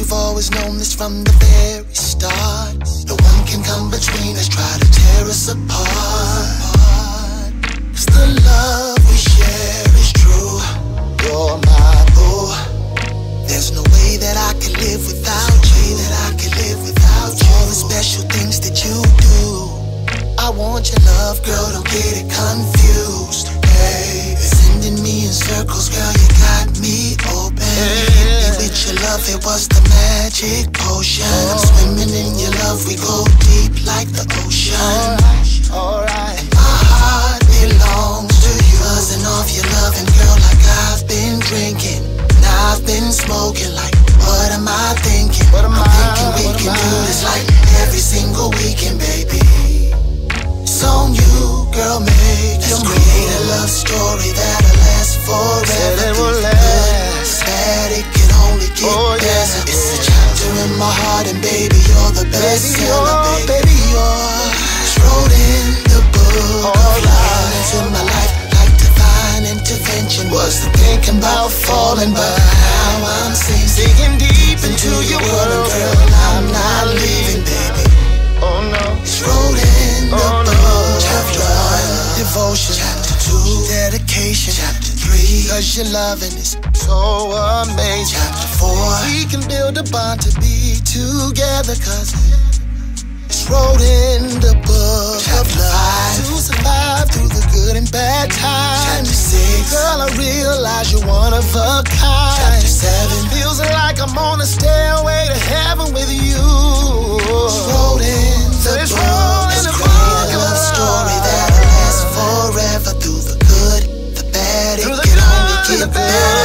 We've always known this from the very start. No one can come between us, try to tear us apart. 'Cause the love we share is true. You're my boo. There's no way that I can live without you. All the special things that you do. I want your love, girl, don't get it confused. Hey, sending me in circles, girl, you got me open. Hit me with your love, it was the magic potion. I'm swimming in your love, we go deep like the ocean. Alright, and my heart belongs to you. Buzzing off your loving, girl, like I've been drinking. Now I've been smoking, like, what am I thinking? I'm thinking we can do this like every single weekend, baby. It's on you, girl, make your move. Create a love story that'll last forever. It will last. That it can only get better. It's a chapter in my heart, and baby, you're the best seller, baby, you're wrote in the book of life. Into my life like divine intervention. Wasn't thinking about falling, but now I'm sinking deep into your world, girl. I'm not leaving, baby. Oh no, it's wrote in the book. Chapter 1, devotion. Chapter 2, dedication. Chapter 3, 'cause your loving is so amazing. Chapter 4, we can build a bond to be together, 'cause it's wrote in the book of life. To survive through the good and bad times. Chapter 6, girl, I realize you're one of a kind. Chapter 7, feels like I'm on a stairway to heaven with you. It's wrote in the book. Let's create a love story that'll last forever. Through the good, the bad, it can only get better.